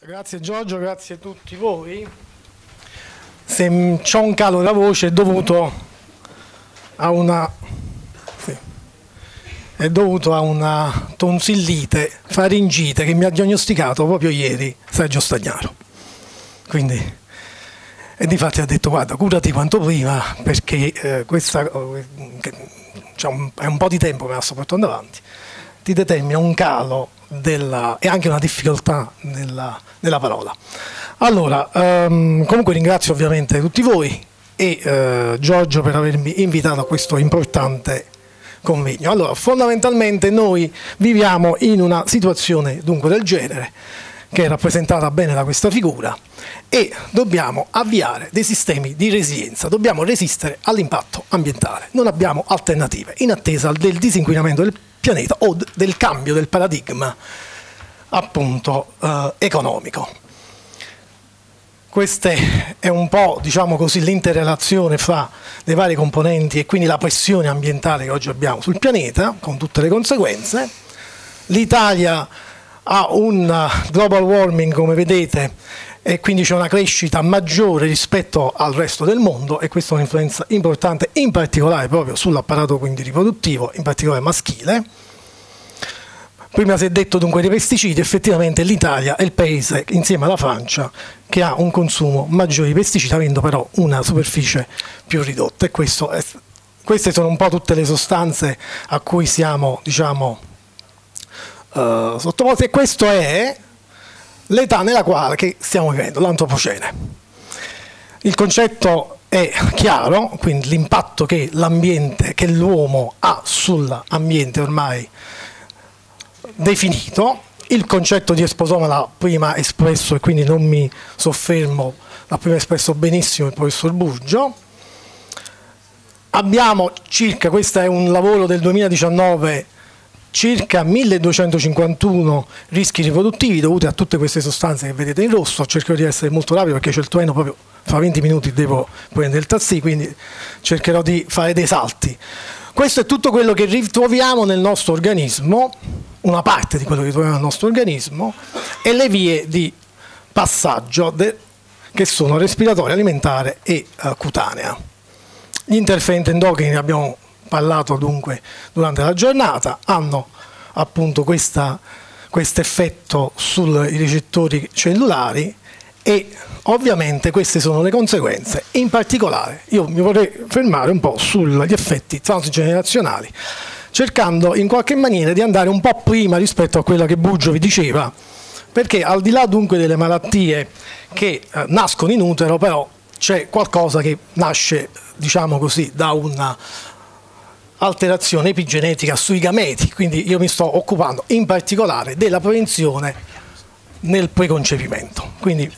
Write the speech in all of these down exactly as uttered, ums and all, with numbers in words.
Grazie Giorgio, grazie a tutti voi. Se c'ho un calo della voce è dovuto a una, sì, è dovuto a una tonsillite, faringite che mi ha diagnosticato proprio ieri Sergio Stagnaro. Quindi, e difatti ha detto: guarda, curati quanto prima, perché eh, questa eh, cioè un, è un po' di tempo che la sto portando avanti, ti determina un calo della, e anche una difficoltà nella, nella parola. Allora, um, comunque ringrazio ovviamente tutti voi e uh, Giorgio per avermi invitato a questo importante convegno. Allora, fondamentalmente noi viviamo in una situazione dunque del genere, che è rappresentata bene da questa figura, e dobbiamo avviare dei sistemi di resilienza, dobbiamo resistere all'impatto ambientale, non abbiamo alternative in attesa del disinquinamento del pianeta o del cambio del paradigma appunto eh, economico. Questa è un po', diciamo così, l'interrelazione fra le varie componenti e quindi la pressione ambientale che oggi abbiamo sul pianeta, con tutte le conseguenze. L'Italia ha un global warming, come vedete, e quindi c'è una crescita maggiore rispetto al resto del mondo, e questa è un'influenza importante in particolare proprio sull'apparato quindi riproduttivo, in particolare maschile. Prima si è detto dunque dei pesticidi, effettivamente l'Italia è il paese insieme alla Francia che ha un consumo maggiore di pesticidi, avendo però una superficie più ridotta, e questo è, queste sono un po' tutte le sostanze a cui siamo, diciamo, uh, sottoposti, e questo è l'età nella quale che stiamo vivendo, l'antropocene. Il concetto è chiaro, quindi l'impatto che l'ambiente, che l'uomo ha sull'ambiente ormai definito. Il concetto di esposoma l'ha prima espresso, e quindi non mi soffermo, l'ha prima espresso benissimo il professor Burgio. Abbiamo circa, questo è un lavoro del duemiladiciannove, circa milleduecentocinquantuno rischi riproduttivi dovuti a tutte queste sostanze che vedete in rosso. Cercherò di essere molto rapido perché c'è il treno, proprio fra venti minuti devo prendere il taxi, quindi cercherò di fare dei salti. Questo è tutto quello che ritroviamo nel nostro organismo, una parte di quello che ritroviamo nel nostro organismo, e le vie di passaggio che sono respiratoria, alimentare e uh, cutanea. Gli interferenti endocrini, ne abbiamo parlato dunque durante la giornata, hanno appunto questo effetto sui recettori cellulari, e ovviamente queste sono le conseguenze. In particolare io mi vorrei fermare un po' sugli effetti transgenerazionali, cercando in qualche maniera di andare un po' prima rispetto a quella che Burgio vi diceva, perché al di là dunque delle malattie che eh, nascono in utero, però c'è qualcosa che nasce, diciamo così, da una alterazione epigenetica sui gameti, quindi io mi sto occupando in particolare della prevenzione nel preconcepimento. Quindi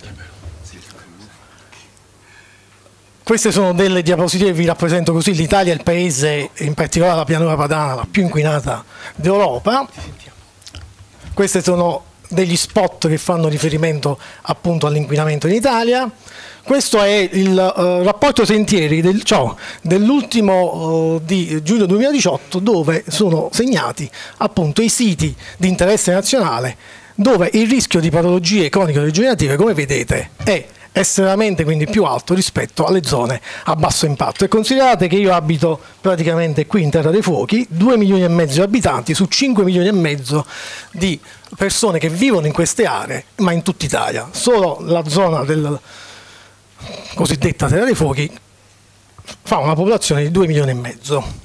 queste sono delle diapositive, vi rappresento così: l'Italia è il paese, in particolare la pianura padana, la più inquinata d'Europa. Questi sono degli spot che fanno riferimento appunto all'inquinamento in Italia. Questo è il uh, rapporto sentieri del, dell'ultimo uh, di giugno duemiladiciotto, dove sono segnati appunto i siti di interesse nazionale dove il rischio di patologie cronico-degenerative, come vedete, è estremamente quindi più alto rispetto alle zone a basso impatto. E considerate che io abito praticamente qui in Terra dei Fuochi, due milioni e mezzo di abitanti su cinque milioni e mezzo di persone che vivono in queste aree, ma in tutta Italia. Solo la zona del cosiddetta Terra dei Fuochi fa una popolazione di due milioni e mezzo.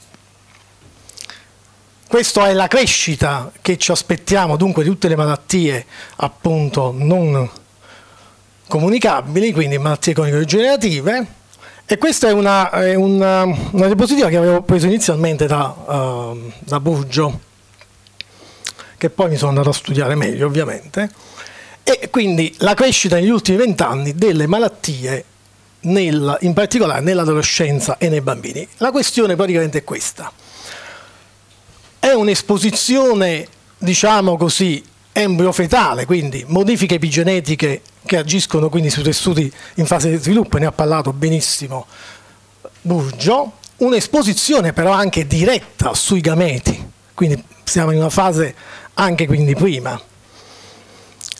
Questa è la crescita che ci aspettiamo dunque di tutte le malattie appunto non comunicabili, quindi malattie cronico-degenerative, e questa è una, è una, una diapositiva che avevo preso inizialmente da, uh, da Burgio, che poi mi sono andato a studiare meglio ovviamente. E quindi la crescita negli ultimi vent'anni delle malattie, nel, in particolare nell'adolescenza e nei bambini. La questione praticamente è questa: è un'esposizione, diciamo così, embriofetale, quindi modifiche epigenetiche che agiscono quindi sui tessuti in fase di sviluppo, ne ha parlato benissimo Burgio, un'esposizione però anche diretta sui gameti, quindi siamo in una fase anche quindi prima.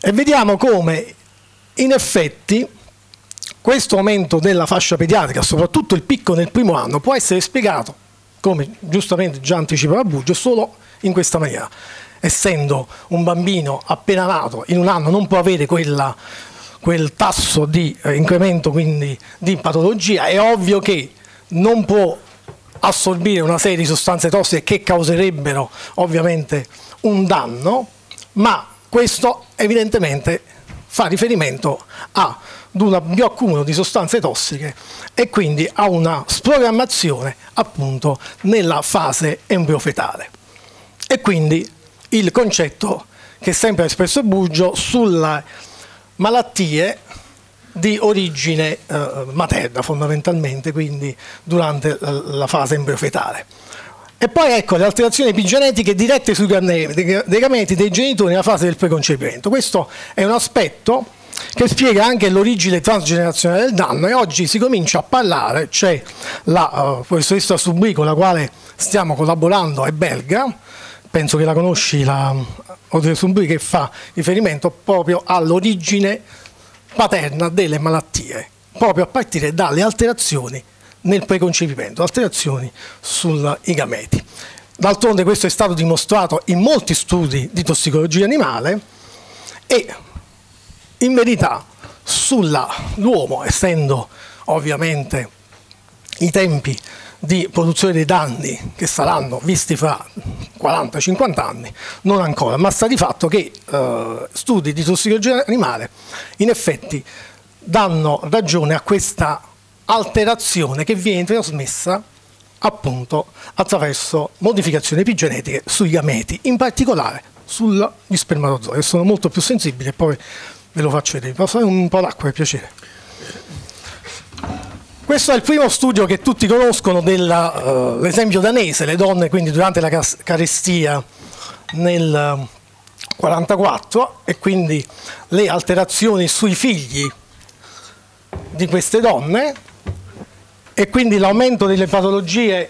E vediamo come in effetti questo aumento della fascia pediatrica, soprattutto il picco nel primo anno, può essere spiegato, come giustamente già anticipava Burgio, solo in questa maniera. Essendo un bambino appena nato, in un anno non può avere quella, quel tasso di eh, incremento quindi di patologia, è ovvio che non può assorbire una serie di sostanze tossiche che causerebbero ovviamente un danno, ma questo evidentemente fa riferimento ad un bioaccumulo di sostanze tossiche e quindi a una sprogrammazione appunto nella fase embriofetale. E quindi il concetto che sempre ha espresso Burgio sulle malattie di origine eh, materna fondamentalmente, quindi durante la, la fase embriofetale. E poi ecco le alterazioni epigenetiche dirette sui dei gameti dei genitori nella fase del preconcepimento. Questo è un aspetto che spiega anche l'origine transgenerazionale del danno, e oggi si comincia a parlare, c'è la uh, professoressa Subri con la quale stiamo collaborando, è belga, penso che la conosci, la Audrey Subri, che fa riferimento proprio all'origine paterna delle malattie, proprio a partire dalle alterazioni nel preconcepimento, alterazioni sui gameti. D'altronde questo è stato dimostrato in molti studi di tossicologia animale e in verità sull'uomo, essendo ovviamente i tempi di produzione dei danni che saranno visti fra quaranta cinquanta anni, non ancora, ma sta di fatto che eh, studi di tossicologia animale in effetti danno ragione a questa alterazione che viene trasmessa appunto attraverso modificazioni epigenetiche sui gameti, in particolare sugli spermatozoi, che sono molto più sensibili, e poi ve lo faccio vedere. Posso fare un po' d'acqua per piacere? Questo è il primo studio che tutti conoscono dell'esempio uh, danese, le donne quindi durante la carestia nel quarantaquattro, e quindi le alterazioni sui figli di queste donne, e quindi l'aumento delle patologie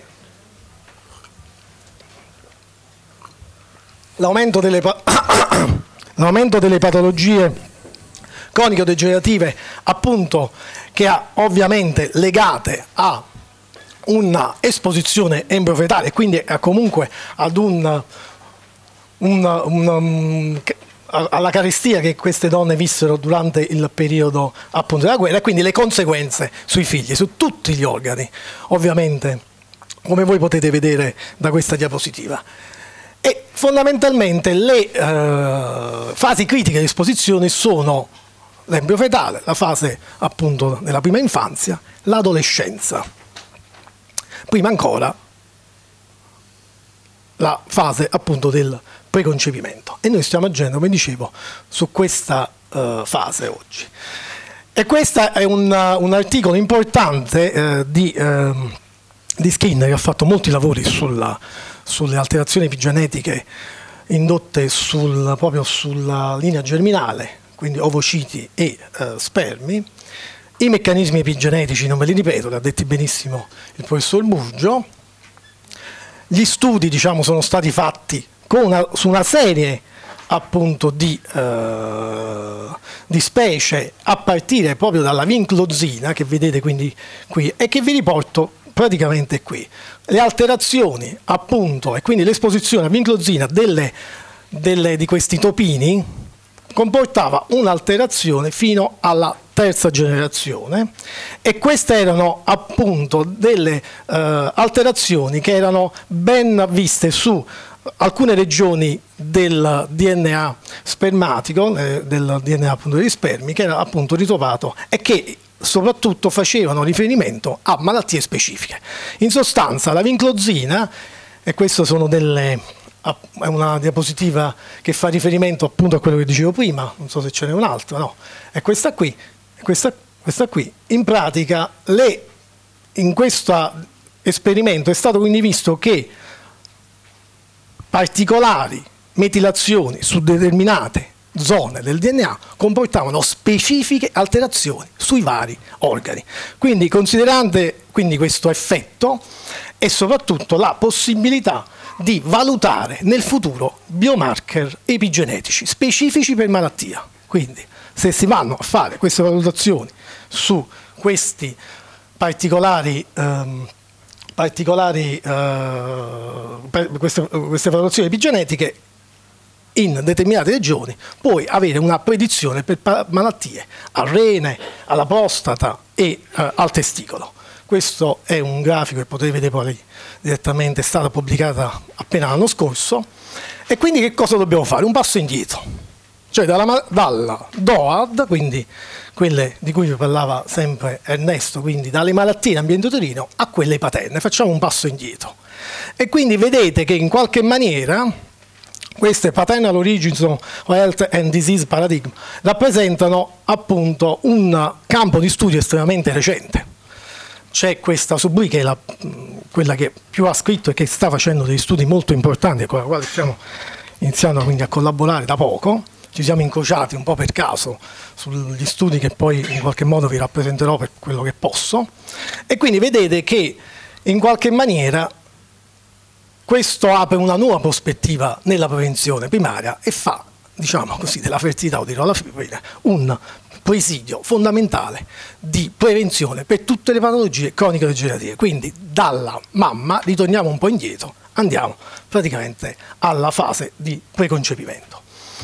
l'aumento delle, l'aumento delle patologie cronico-degenerative, appunto, che ha ovviamente legate a una esposizione embriofetale, quindi a comunque ad un, un, un, un alla carestia che queste donne vissero durante il periodo appunto della guerra, e quindi le conseguenze sui figli, su tutti gli organi, ovviamente, come voi potete vedere da questa diapositiva. E fondamentalmente le eh, fasi critiche di esposizione sono l'embriofetale, la fase appunto della prima infanzia, l'adolescenza, prima ancora la fase appunto del preconcepimento, e noi stiamo agendo, come dicevo, su questa uh, fase oggi. E questo è un, un articolo importante uh, di, uh, di Skinner, che ha fatto molti lavori sulla, sulle alterazioni epigenetiche indotte sul, proprio sulla linea germinale, quindi ovociti e uh, spermi. I meccanismi epigenetici non ve li ripeto, li ha detti benissimo il professor Burgio. Gli studi, diciamo, sono stati fatti con una, su una serie appunto di, eh, di specie, a partire proprio dalla vinclozina, che vedete quindi qui, e che vi riporto praticamente qui. Le alterazioni appunto, e quindi l'esposizione a vinclozina delle, delle, di questi topini comportava un'alterazione fino alla terza generazione, e queste erano appunto delle eh, alterazioni che erano ben viste su alcune regioni del D N A spermatico, eh, del D N A appunto degli spermi, che era appunto ritrovato e che soprattutto facevano riferimento a malattie specifiche. In sostanza la vinclozina, e queste sono delle, è una diapositiva che fa riferimento appunto a quello che dicevo prima, non so se ce n'è un'altra, no, è questa qui, questa, questa qui. In pratica le, in questo esperimento è stato quindi visto che particolari metilazioni su determinate zone del D N A comportavano specifiche alterazioni sui vari organi. Quindi, considerante quindi questo effetto, e soprattutto la possibilità di valutare nel futuro biomarker epigenetici specifici per malattia. Quindi se si vanno a fare queste valutazioni su questi particolari, ehm, particolari eh, queste, queste valutazioni epigenetiche in determinate regioni, puoi avere una predizione per malattie al rene, alla prostata e eh, al testicolo. Questo è un grafico che potete vedere poi direttamente, è stata pubblicata appena l'anno scorso. E quindi che cosa dobbiamo fare? Un passo indietro, cioè dalla, dalla D O A D, quindi quelle di cui vi parlava sempre Ernesto, quindi dalle malattie in ambiente uterino a quelle paterne. Facciamo un passo indietro. E quindi vedete che in qualche maniera queste Paternal Origins of Health and Disease Paradigm rappresentano appunto un campo di studio estremamente recente. C'è questa Subui, che è la, quella che più ha scritto e che sta facendo degli studi molto importanti, con la quale stiamo iniziando quindi a collaborare da poco. Ci siamo incrociati un po' per caso sugli studi che poi in qualche modo vi rappresenterò per quello che posso. E quindi vedete che in qualche maniera questo apre una nuova prospettiva nella prevenzione primaria e fa, diciamo così, della fertilità uterina un presidio fondamentale di prevenzione per tutte le patologie cronico-degenerative. Quindi dalla mamma ritorniamo un po' indietro, andiamo praticamente alla fase di preconcepimento.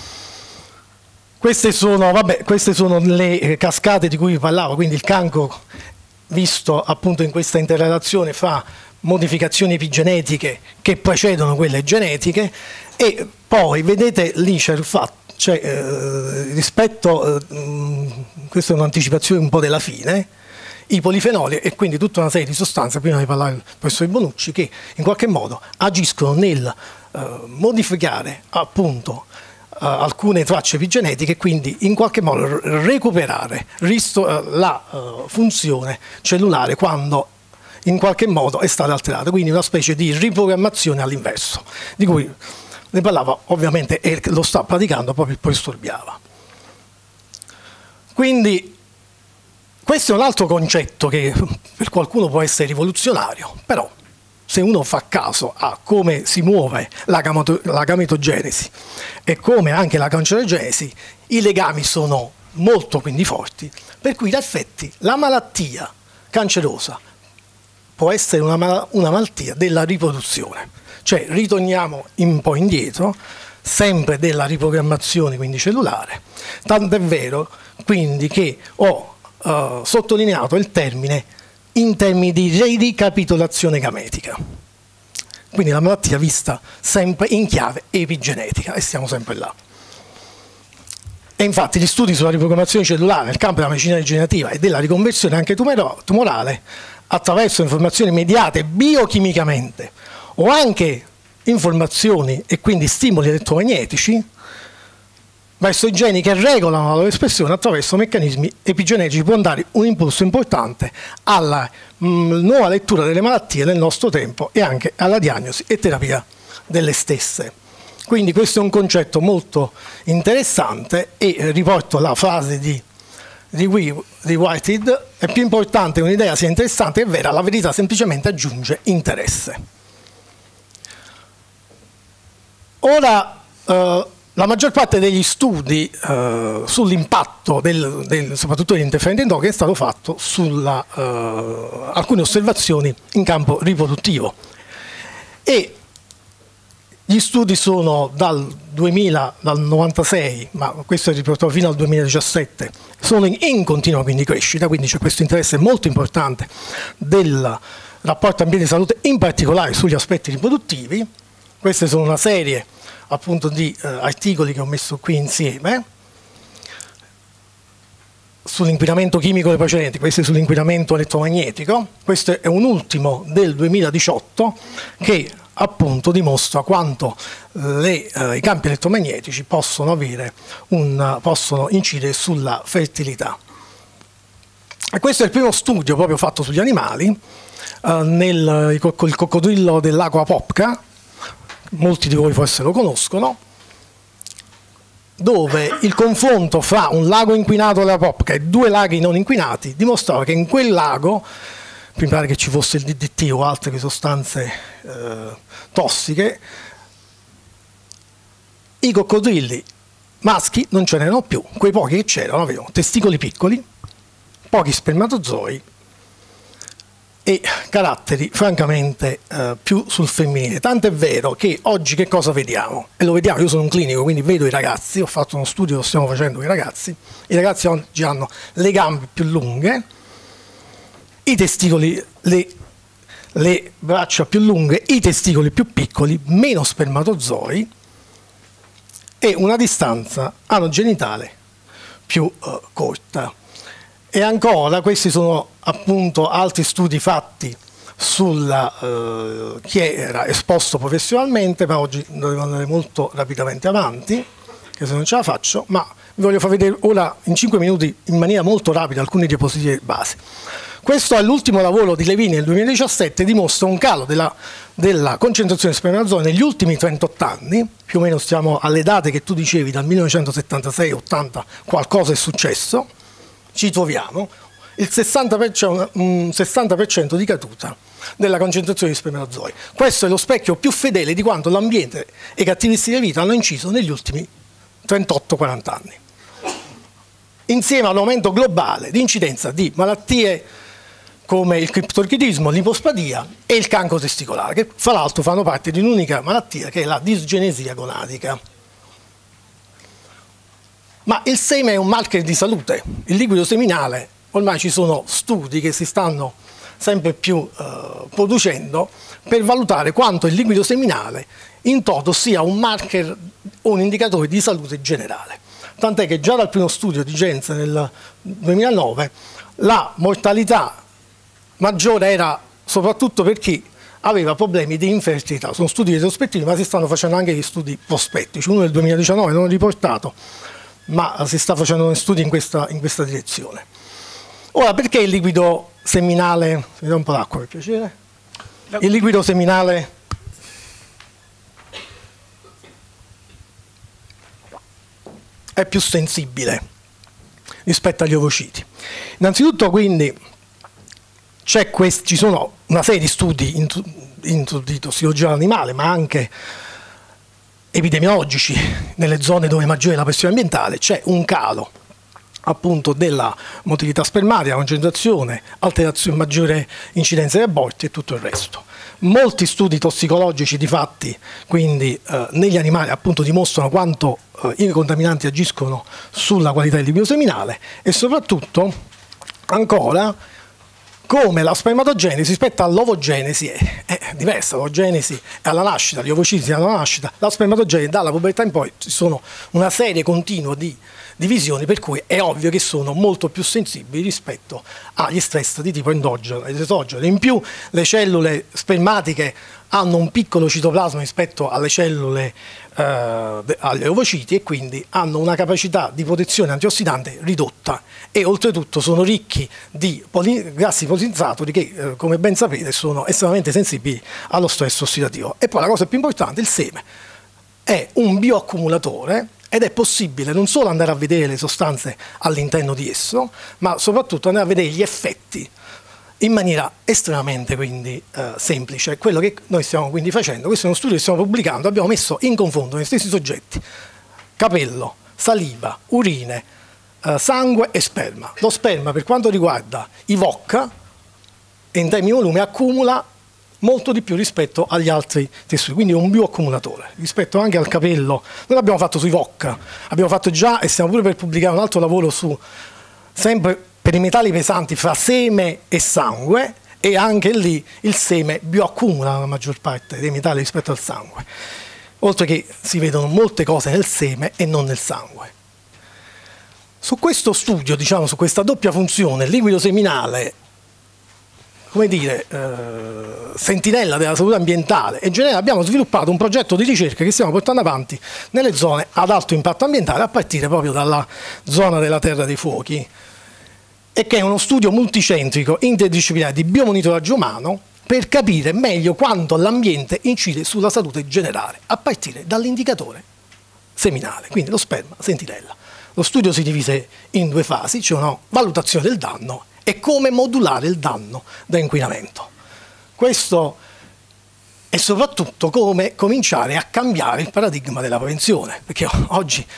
Queste sono, vabbè, queste sono le cascate di cui vi parlavo, quindi il cancro visto appunto in questa interrelazione fra modificazioni epigenetiche che precedono quelle genetiche, e poi vedete lì c'è il fatto, cioè, eh, rispetto, eh, questa è un'anticipazione un po' della fine, i polifenoli e quindi tutta una serie di sostanze, prima di parlare del professor Bonucci, che in qualche modo agiscono nel eh, modificare appunto eh, alcune tracce epigenetiche e quindi in qualche modo recuperare la eh, funzione cellulare quando in qualche modo è stata alterata, quindi una specie di riprogrammazione all'inverso, di cui ne parlava ovviamente e lo sta praticando proprio il professor Biava. Quindi questo è un altro concetto che per qualcuno può essere rivoluzionario, però se uno fa caso a come si muove la, la gametogenesi e come anche la cancerogenesi, i legami sono molto quindi forti, per cui in effetti la malattia cancerosa può essere una, mal una malattia della riproduzione, cioè ritorniamo un po' indietro, sempre della riprogrammazione quindi cellulare, tanto è vero quindi che ho uh, sottolineato il termine in termini di ricapitolazione gametica, quindi la malattia vista sempre in chiave epigenetica e stiamo sempre là. E infatti gli studi sulla riprogrammazione cellulare nel campo della medicina rigenerativa e della riconversione anche tumorale attraverso informazioni mediate biochimicamente o anche informazioni e quindi stimoli elettromagnetici verso i geni che regolano la loro espressione attraverso meccanismi epigenetici può dare un impulso importante alla mh, nuova lettura delle malattie nel nostro tempo e anche alla diagnosi e terapia delle stesse. Quindi questo è un concetto molto interessante e eh, riporto la frase di di Whitehead: è più importante che un'idea sia interessante che vera, la verità semplicemente aggiunge interesse. Ora, eh, la maggior parte degli studi eh, sull'impatto del, del, soprattutto degli interferenti endocrini è stato fatto su eh, alcune osservazioni in campo riproduttivo e gli studi sono dal duemila, dal novantasei, ma questo è riportato fino al duemiladiciassette, sono in, in continua quindi crescita, quindi c'è questo interesse molto importante del rapporto ambiente-salute, in particolare sugli aspetti riproduttivi. Queste sono una serie appunto di eh, articoli che ho messo qui insieme sull'inquinamento chimico dei precedenti, questo è sull'inquinamento elettromagnetico, questo è un ultimo del duemiladiciotto che appunto dimostra quanto le, eh, i campi elettromagnetici possono, avere un, possono incidere sulla fertilità. E questo è il primo studio proprio fatto sugli animali, eh, nel il, il coccodrillo dell'Aqua Popca, molti di voi forse lo conoscono, dove il confronto fra un lago inquinato della Popca e due laghi non inquinati dimostrava che in quel lago, mi pare che ci fosse il D D T o altre sostanze eh, tossiche, i coccodrilli maschi non ce n'erano più, quei pochi che c'erano avevano testicoli piccoli, pochi spermatozoi e caratteri francamente eh, più sul femminile. Tant'è vero che oggi che cosa vediamo? E lo vediamo, io sono un clinico, quindi vedo i ragazzi, ho fatto uno studio, lo stiamo facendo con i ragazzi, i ragazzi oggi hanno le gambe più lunghe, i testicoli, le, le braccia più lunghe, i testicoli più piccoli, meno spermatozoi e una distanza anogenitale più eh, corta. E ancora, questi sono appunto altri studi fatti sulla eh, chi era esposto professionalmente, ma oggi dovevo andare molto rapidamente avanti, che se non ce la faccio, ma vi voglio far vedere ora in cinque minuti in maniera molto rapida alcune diapositive base. Questo è l'ultimo lavoro di Levini nel duemiladiciassette, dimostra un calo della, della concentrazione di spermatozoi negli ultimi trentotto anni, più o meno stiamo alle date che tu dicevi, dal millenovecentosettantasei ottanta qualcosa è successo, ci troviamo, il sessanta per cento, un sessanta per cento di caduta della concentrazione di spermatozoi. Questo è lo specchio più fedele di quanto l'ambiente e caratteristiche di vita hanno inciso negli ultimi trentotto quaranta anni. Insieme all'aumento globale di incidenza di malattie come il criptorchidismo, l'ipospadia e il cancro testicolare, che fra l'altro fanno parte di un'unica malattia che è la disgenesia gonadica. Ma il seme è un marker di salute, il liquido seminale, ormai ci sono studi che si stanno sempre più eh, producendo per valutare quanto il liquido seminale in toto sia un marker o un indicatore di salute generale. Tant'è che già dal primo studio di Jensen nel duemilanove la mortalità maggiore era soprattutto per chi aveva problemi di infertilità. Sono studi retrospettivi, ma si stanno facendo anche gli studi prospettici. Uno del duemiladiciannove non ho riportato, ma si sta facendo studi in questa, in questa direzione. Ora, perché il liquido seminale, mi dà un po' d'acqua per piacere, il liquido seminale è più sensibile rispetto agli ovociti? Innanzitutto, quindi, c'è quest- ci sono una serie di studi in, in, di tossicologia animale, ma anche epidemiologici nelle zone dove è maggiore la pressione ambientale, c'è un calo appunto della motilità spermatica, concentrazione, alterazione, maggiore incidenza di aborti e tutto il resto. Molti studi tossicologici di fatti, quindi eh, negli animali, appunto dimostrano quanto eh, i contaminanti agiscono sulla qualità del liquido seminale e soprattutto ancora come la spermatogenesi rispetto all'ovogenesi è, è diversa. L'ovogenesi è alla nascita, gli ovociti alla nascita, la spermatogenesi dalla pubertà in poi ci sono una serie continua di divisioni, per cui è ovvio che sono molto più sensibili rispetto agli stress di tipo endogeno ed esogeno. In più le cellule spermatiche hanno un piccolo citoplasma rispetto alle cellule, eh, agli ovociti, e quindi hanno una capacità di protezione antiossidante ridotta e oltretutto sono ricchi di poli, grassi poliinsaturi che, eh, come ben sapete, sono estremamente sensibili allo stress ossidativo. E poi la cosa più importante, il seme è un bioaccumulatore ed è possibile non solo andare a vedere le sostanze all'interno di esso, ma soprattutto andare a vedere gli effetti in maniera estremamente quindi eh, semplice. Quello che noi stiamo quindi facendo, questo è uno studio che stiamo pubblicando, abbiamo messo in confronto negli stessi soggetti capello, saliva, urine, eh, sangue e sperma. Lo sperma, per quanto riguarda i V O C, in termini di volume accumula molto di più rispetto agli altri tessuti, quindi è un bioaccumulatore. Rispetto anche al capello, noi l'abbiamo fatto sui V O C, abbiamo fatto già e stiamo pure per pubblicare un altro lavoro su, sempre per i metalli pesanti fra seme e sangue, e anche lì il seme bioaccumula la maggior parte dei metalli rispetto al sangue, oltre che si vedono molte cose nel seme e non nel sangue. Su questo studio, diciamo, su questa doppia funzione, il liquido seminale, come dire, eh, sentinella della salute ambientale e in generale, abbiamo sviluppato un progetto di ricerca che stiamo portando avanti nelle zone ad alto impatto ambientale, a partire proprio dalla zona della Terra dei Fuochi, e che è uno studio multicentrico interdisciplinare di biomonitoraggio umano per capire meglio quanto l'ambiente incide sulla salute generale, a partire dall'indicatore seminale, quindi lo sperma sentinella. Lo studio si divise in due fasi, c'è una valutazione del danno e come modulare il danno da inquinamento. Questo è soprattutto come cominciare a cambiare il paradigma della prevenzione, perché oggi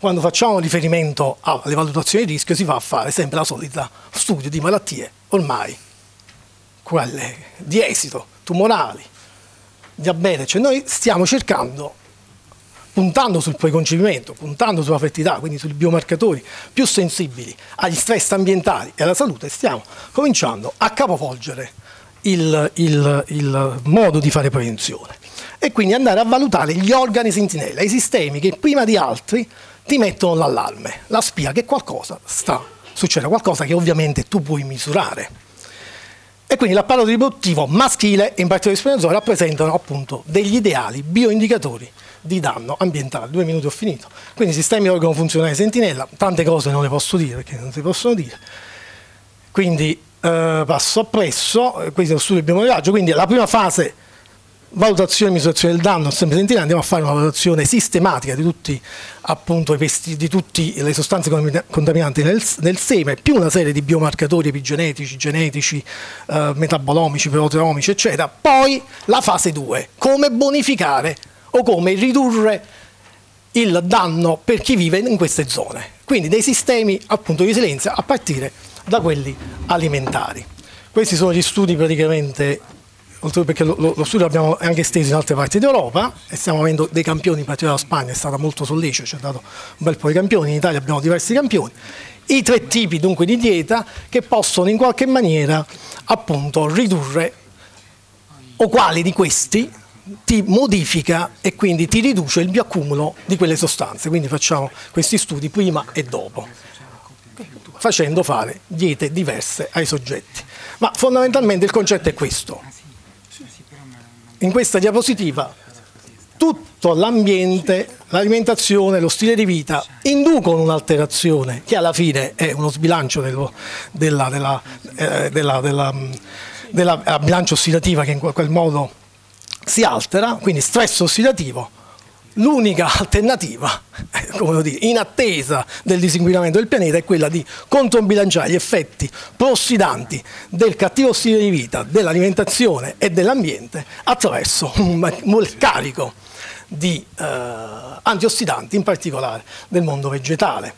quando facciamo riferimento alle valutazioni di rischio si va a fare sempre la solita studio di malattie ormai quelle di esito, tumorali, diabete, cioè noi stiamo cercando, puntando sul preconcepimento, puntando sulla fertilità, quindi sui biomarcatori più sensibili agli stress ambientali e alla salute, stiamo cominciando a capovolgere il, il, il modo di fare prevenzione e quindi andare a valutare gli organi sentinella, i sistemi che prima di altri ti mettono l'allarme, la spia che qualcosa sta succedendo, qualcosa che ovviamente tu puoi misurare. E quindi l'apparato riproduttivo maschile e in particolare gli spermatozoi rappresentano appunto degli ideali bioindicatori di danno ambientale. Due minuti ho finito. Quindi sistemi organo funzionale sentinella, tante cose non le posso dire perché non si possono dire. Quindi eh, passo appresso, questo è lo studio del biomonitoraggio, quindi la prima fase, valutazione e misurazione del danno, sempre sentinella, andiamo a fare una valutazione sistematica di tutti appunto i pesti, di tutte le sostanze contaminanti nel, nel seme, più una serie di biomarcatori epigenetici, genetici, eh, metabolomici, proteomici, eccetera. Poi la fase due, come bonificare o come ridurre il danno per chi vive in queste zone. Quindi dei sistemi appunto di resilienza a partire da quelli alimentari. Questi sono gli studi praticamente, oltre perché lo, lo studio l'abbiamo anche esteso in altre parti d'Europa e stiamo avendo dei campioni, in particolare la Spagna è stata molto sollecita, ci ha dato un bel po' di campioni, in Italia abbiamo diversi campioni. I tre tipi dunque di dieta che possono in qualche maniera appunto ridurre, o quali di questi ti modifica e quindi ti riduce il bioaccumulo di quelle sostanze. Quindi facciamo questi studi prima e dopo, facendo fare diete diverse ai soggetti. Ma fondamentalmente il concetto è questo. In questa diapositiva tutto l'ambiente, l'alimentazione, lo stile di vita inducono un'alterazione che alla fine è uno sbilancio dello, della, della, eh, della, della, della, della bilancia ossidativa che in quel modo si altera, quindi stress ossidativo. L'unica alternativa, come devo dire, in attesa del disinquinamento del pianeta è quella di controbilanciare gli effetti prossidanti del cattivo stile di vita, dell'alimentazione e dell'ambiente attraverso un, un carico di eh, antiossidanti, in particolare del mondo vegetale.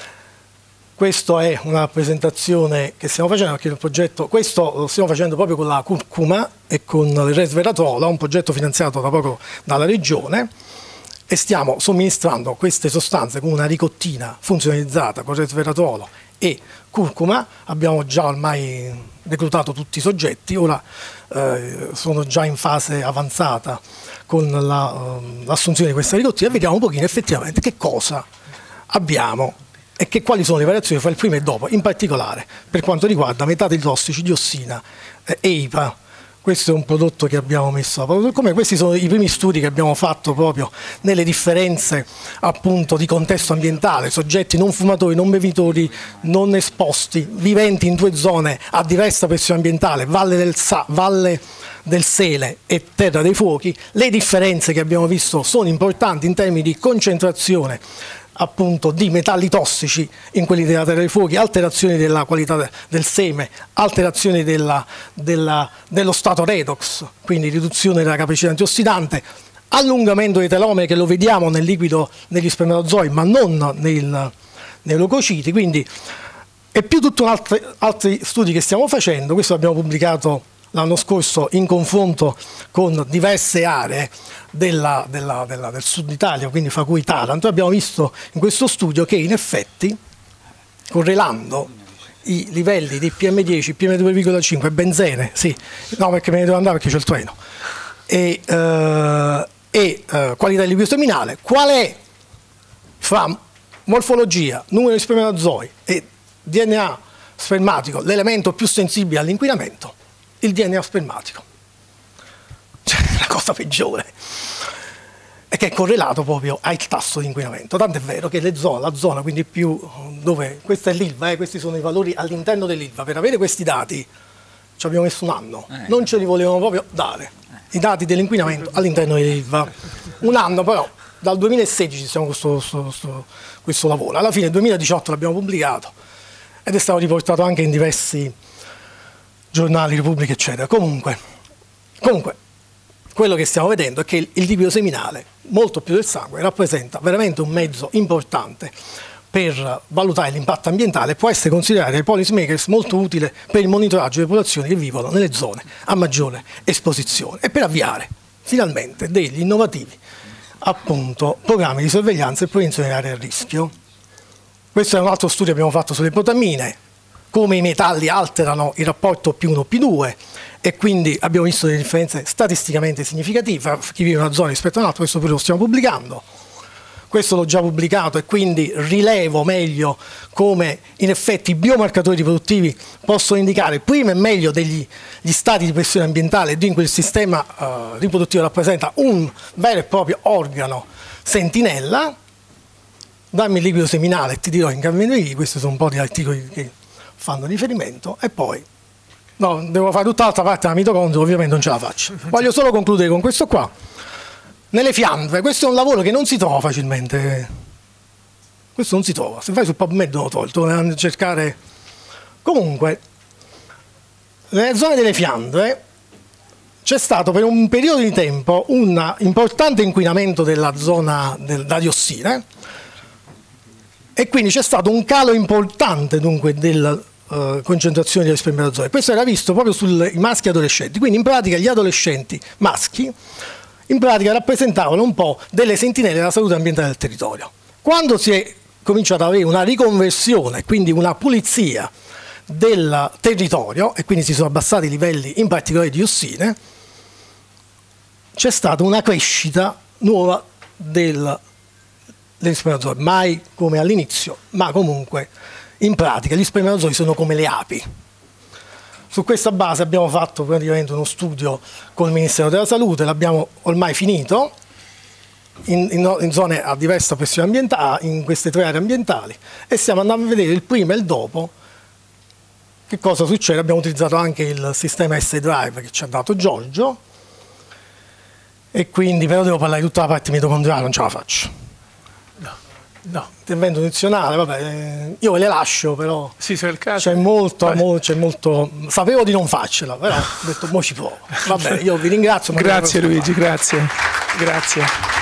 Questa è una presentazione che stiamo facendo perché il progetto, questo lo stiamo facendo proprio con la curcuma e con il resveratrolo, un progetto finanziato da poco dalla regione, e stiamo somministrando queste sostanze con una ricottina funzionalizzata con resveratrolo e curcuma. Abbiamo già ormai reclutato tutti i soggetti, ora eh, sono già in fase avanzata con l'assunzione la, uh, di questa ricottina e vediamo un pochino effettivamente che cosa abbiamo e che, quali sono le variazioni fra il prima e dopo, in particolare per quanto riguarda metadi tossici, diossina e eh, I P A. Questo è un prodotto che abbiamo messo a valutazione. Come questi sono i primi studi che abbiamo fatto proprio nelle differenze appunto di contesto ambientale, soggetti non fumatori, non bevitori, non esposti, viventi in due zone a diversa pressione ambientale, Valle del, Sa, Valle del Sele e Terra dei Fuochi. Le differenze che abbiamo visto sono importanti in termini di concentrazione appunto di metalli tossici in quelli della Terra dei Fuochi, alterazioni della qualità del seme, alterazioni della, della, dello stato redox, quindi riduzione della capacità antiossidante, allungamento dei telomeri che lo vediamo nel liquido negli spermatozoi ma non nel, nei leucociti, quindi e più tutti altri, altri studi che stiamo facendo. Questo l'abbiamo pubblicato l'anno scorso in confronto con diverse aree della, della, della, del sud Italia, quindi fra cui Taranto. Abbiamo visto in questo studio che in effetti, correlando i livelli di P M dieci, P M due virgola cinque, benzene, sì, no perché me ne devo andare perché c'è il treno, e, eh, e eh, qualità del liquido seminale, qual è fra morfologia, numero di spermatozoi e D N A spermatico l'elemento più sensibile all'inquinamento? Il D N A spermatico, cioè la cosa peggiore, è che è correlato proprio al tasso di inquinamento, tanto è vero che le zone, la zona quindi più dove, questa è l'I L V A, eh, questi sono i valori all'interno dell'I L V A, per avere questi dati ci abbiamo messo un anno, eh, non ce li volevano proprio dare, i dati dell'inquinamento all'interno dell'I L V A, un anno però, dal duemilasedici stiamo con questo, questo, questo, questo lavoro, alla fine del duemiladiciotto l'abbiamo pubblicato ed è stato riportato anche in diversi giornali, Repubblica, eccetera. Comunque, comunque, quello che stiamo vedendo è che il, il liquido seminale, molto più del sangue, rappresenta veramente un mezzo importante per valutare l'impatto ambientale e può essere considerato dai policy makers molto utile per il monitoraggio delle popolazioni che vivono nelle zone a maggiore esposizione e per avviare finalmente degli innovativi appunto programmi di sorveglianza e prevenzione di aree a rischio. Questo è un altro studio che abbiamo fatto sulle potamine, come i metalli alterano il rapporto P uno P due e quindi abbiamo visto delle differenze statisticamente significative fra chi vive in una zona rispetto a un'altra. Questo pure lo stiamo pubblicando. Questo l'ho già pubblicato e quindi rilevo meglio come in effetti i biomarcatori riproduttivi possono indicare prima e meglio degli gli stati di pressione ambientale e quindi quel sistema uh, riproduttivo rappresenta un vero e proprio organo sentinella. Dammi il liquido seminale e ti dirò in cammineri, questi sono un po' di articoli che fanno riferimento e poi no, devo fare tutta l'altra parte della mitocondria, ovviamente non ce la faccio. Voglio solo concludere con questo qua. Nelle fiandre, questo è un lavoro che non si trova facilmente, questo non si trova, se vai su PubMed non lo tolto, devo cercare. Comunque, nelle zone delle fiandre c'è stato per un periodo di tempo un importante inquinamento della zona del, da diossine e quindi c'è stato un calo importante dunque della uh, concentrazione degli spermatozoi. Questo era visto proprio sui maschi adolescenti, quindi in pratica gli adolescenti maschi in pratica rappresentavano un po' delle sentinelle della salute ambientale del territorio. Quando si è cominciato ad avere una riconversione, quindi una pulizia del territorio e quindi si sono abbassati i livelli in particolare di diossine, c'è stata una crescita nuova del, degli spermatozoi, mai come all'inizio, ma comunque in pratica gli spermatozoi sono come le api. Su questa base abbiamo fatto praticamente uno studio col Ministero della Salute, l'abbiamo ormai finito, in, in, in zone a diversa pressione ambientale, in queste tre aree ambientali, e stiamo andando a vedere il prima e il dopo, che cosa succede. Abbiamo utilizzato anche il sistema S Drive che ci ha dato Giorgio, e quindi però devo parlare di tutta la parte mitocondriale, non ce la faccio. No, intervento nuzionale, vabbè, io ve le lascio, però sì, se è il caso. C'è molto, mo, c'è molto, sapevo di non farcela, però ho detto mo ci provo. Vabbè, io vi ringrazio. Grazie Luigi, grazie, grazie.